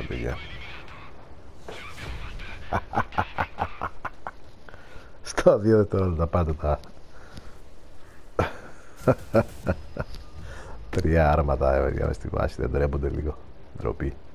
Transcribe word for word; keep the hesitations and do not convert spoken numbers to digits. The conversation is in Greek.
παιδιά. Στο δύο δευτερόλεπτα τα πάτε τα. Τρία άρματα έβγαλε στη βάση, δεν τρέπονται λίγο. Ντροπή.